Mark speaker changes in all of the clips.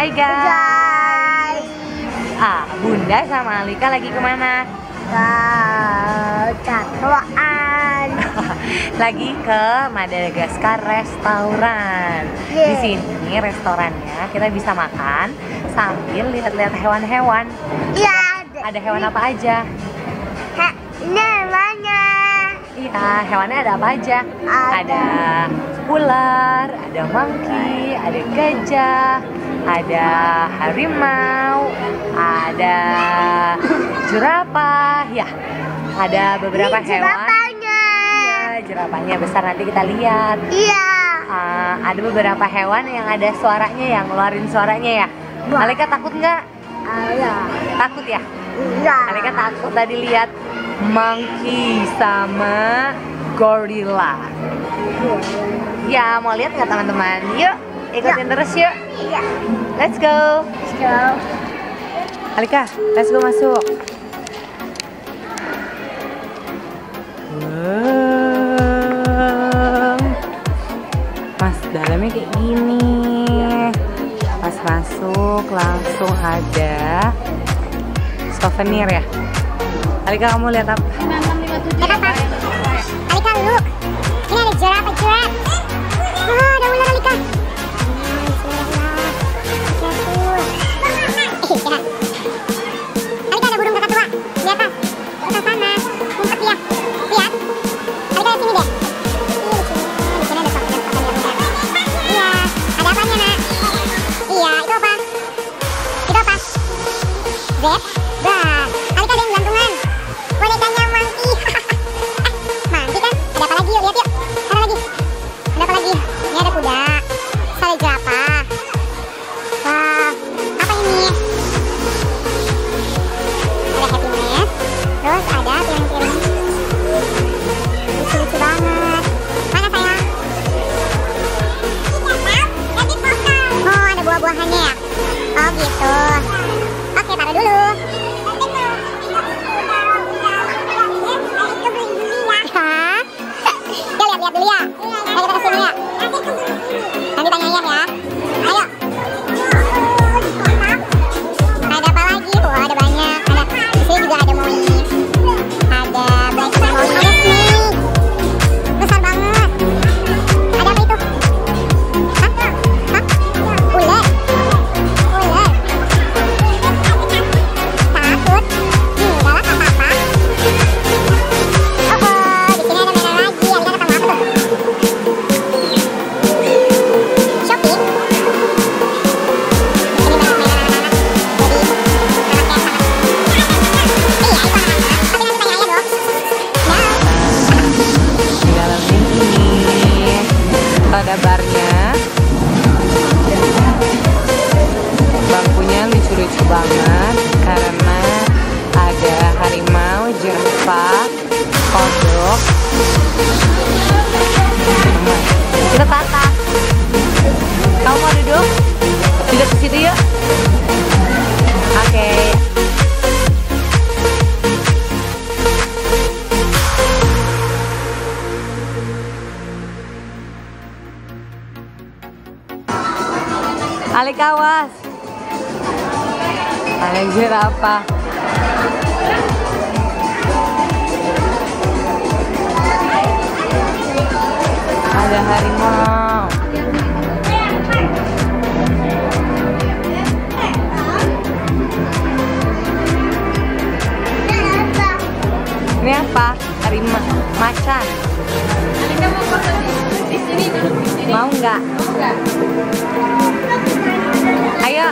Speaker 1: Hai guys. Bunda sama Alika lagi kemana?
Speaker 2: Catoan.
Speaker 1: Lagi ke Madagaskar Restoran. Di sini restorannya kita bisa makan sambil lihat-lihat hewan-hewan.
Speaker 2: Iya.
Speaker 1: Ada hewan apa aja?
Speaker 2: Namanya.
Speaker 1: Iya, hewannya ada apa aja? Ada ular, ada monkey, ada gajah, ada harimau, ada jerapah, ya. Ada beberapa hewan.
Speaker 2: Jerapahnya.
Speaker 1: Iya, jerapahnya besar, nanti kita lihat.
Speaker 2: Iya.
Speaker 1: Ada beberapa hewan yang ada suaranya, yang ngeluarin suaranya ya. Alika takut nggak?
Speaker 2: Iya.
Speaker 1: Takut ya?
Speaker 2: Iya.
Speaker 1: Alika takut tadi lihat monkey sama gorilla. Ya, mau lihat nggak teman-teman? Yuk, ikutin terus yuk.
Speaker 2: Iya.
Speaker 1: Let's go.
Speaker 2: Let's go.
Speaker 1: Alika, let's go masuk. Wow. Mas, dalamnya kayak gini. Pas masuk langsung ada souvenir ya. Alika, kamu lihat apa?
Speaker 2: 5657. Alika, look. Ini ada jerapah. Ada ular, Alika. Alika, ada burung kakak tua di atas. Ke sana. Ngumpet dia. Lihat. Alika, lihat sini deh. Di sini ada souvenir. Iya. Ada apanya, Nak? Iya, itu apa? Itu apa? Zebra. Alika, ada yang gantungan. Bonekanya monkey. Monkey kan? Ada apa lagi? Yuk, lihat yuk. Ada lagi. Ada apa lagi? Ini ada kuda. Ada jerapah. Wah, apa ini? Ada happiness. Terus ada piring-piring. Lucu-lucu banget. Mana sayang? Oh, ada buah-buahannya ya? Oh gitu. Oke, taruh dulu. Hah? Ya, lihat-lihat dulu ya. Ayo kita kesini ya. Nanti tanya ayah ya. Ayo. Ada apa lagi? Wah, ada banyak. Ada di sini juga ada mois. Ada black mois. Ada snake. Besar banget. Ada apa itu? Hah? Hah? Ular. Ular. Takut? Enggak lah, apa-apa. Oh, di sini ada mainan lagi. Alika ketemu apa tuh? Shopping. Ini mainan anak-anak. Jadi anak yang sangat. Iya, itu anak-anak. Tapi nanti tanya ayah dong.
Speaker 1: Di dalam ini ada barnya. Bangkunya lucu-lucu banget karena ada harimau, jerapah, kodok. Kita tata. Kamu mau duduk? Duduk ke situ yuk. Oke. Alika, awas. Ada jerapah. Ada harimau. Ini apa? Harimau, macan. Mau nggak? Ayo.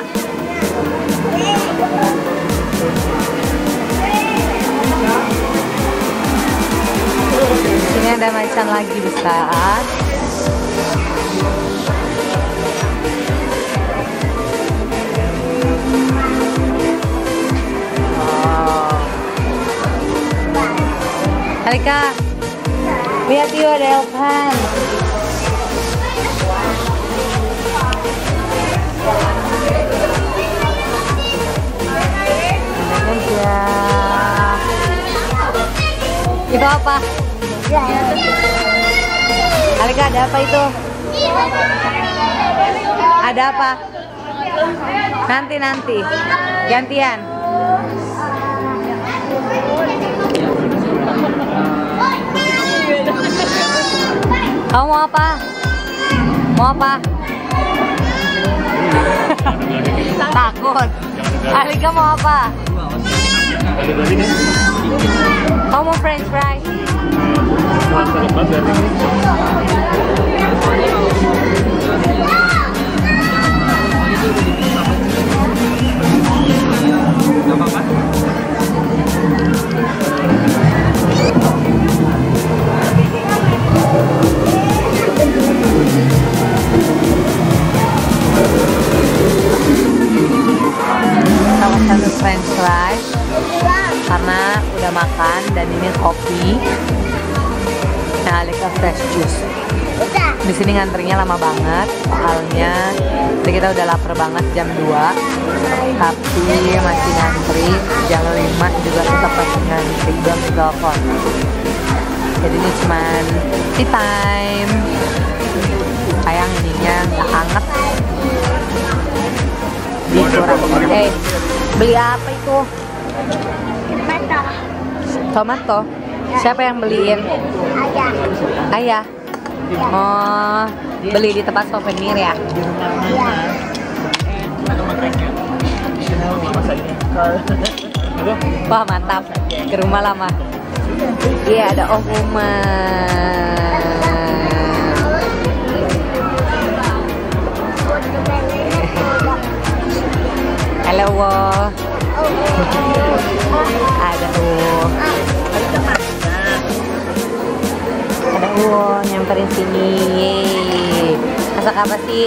Speaker 1: Sini ada macan lagi besar. Wow. Alika, lihat yuk ada elephant. Itu apa? Alika, ada apa itu? Ada apa? Nanti gantian. Kamu mau apa? Mau apa? Takut. Alika mau apa? Kamu mau french fries? Salah satu french fries karena udah makan, dan ini kopi. Nah, Alika fresh juice. Di sini ngantrinya lama banget, soalnya kita udah lapar banget jam 2, tapi masih ngantri. Jam 5 juga tetap masih ngantri, belum ditelepon. Jadi ini cuman tea time. Sayang ininya nggak hangat. Dikurang. Beli apa itu? Tomato. Siapa yang beliin? Ayah. Oh, beli di tempat souvenir ya? Wah, mantap. Ke rumah lama. Iya, ada Om Uma. Halo, wo. Ada wo. Ada wo nyamperin sini. Yeay. Masak apa sih?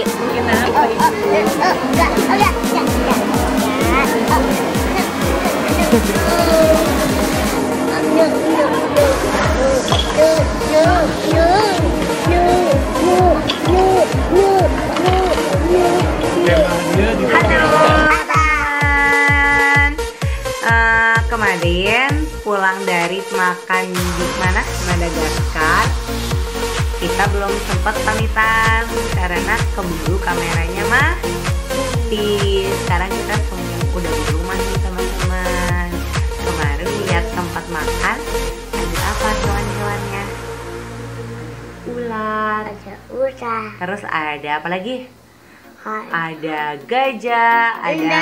Speaker 1: Kemarin pulang dari makan di mana? Madagaskar. Kita belum sempat pamitan karena keburu kameranya mati. Sekarang kita udah di rumah nih teman-teman. Kemarin lihat tempat makan, ada apa hewan-hewannya? Ular. Terus ada apa lagi? Ada gajah, ada.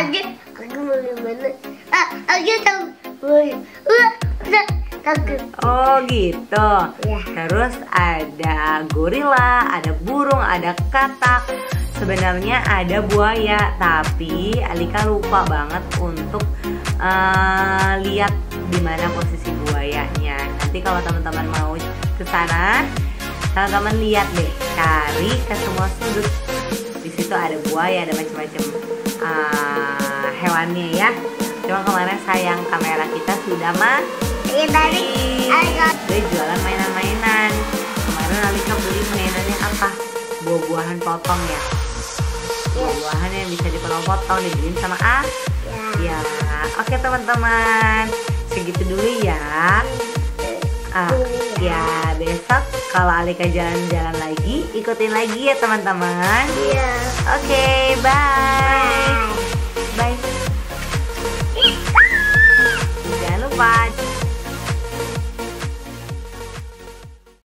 Speaker 1: Oh gitu. Terus ada gorila, ada burung, ada katak. Sebenarnya ada buaya, tapi Alika lupa banget untuk lihat di mana posisi buayanya. Nanti kalau teman-teman mau ke sana, teman-teman lihat deh, cari ke semua sudut. Di situ ada buaya, ada macam-macam hewannya ya. Cuma kemarin sayang kamera kita sudah mati. Dia jualan mainan-mainan. Kemarin Alika beli mainannya apa? Buah-buahan potong ya. Buah-buahan yang bisa dipotong-potong, dibeliin sama ya. Oke teman-teman, segitu dulu ya. Ya besok kalau Alika jalan-jalan lagi, ikutin lagi ya teman-teman. Oke, bye. Bye. Jangan lupa